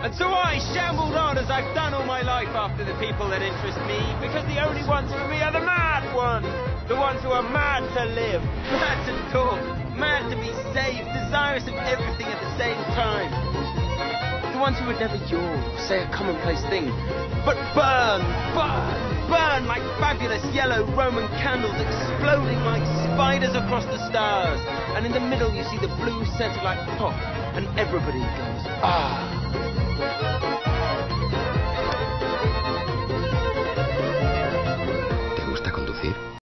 And so I shambled on as I've done all my life after the people that interest me, because the only ones for me are the mad ones. The ones who are mad to live, mad to talk, mad to be saved, desirous of everything at the same time. The ones who would never yawn or say a commonplace thing, but burn, burn, burn like fabulous yellow Roman candles exploding like spiders across the stars. And in the middle you see the blue centerlight pop, and everybody goes, ah.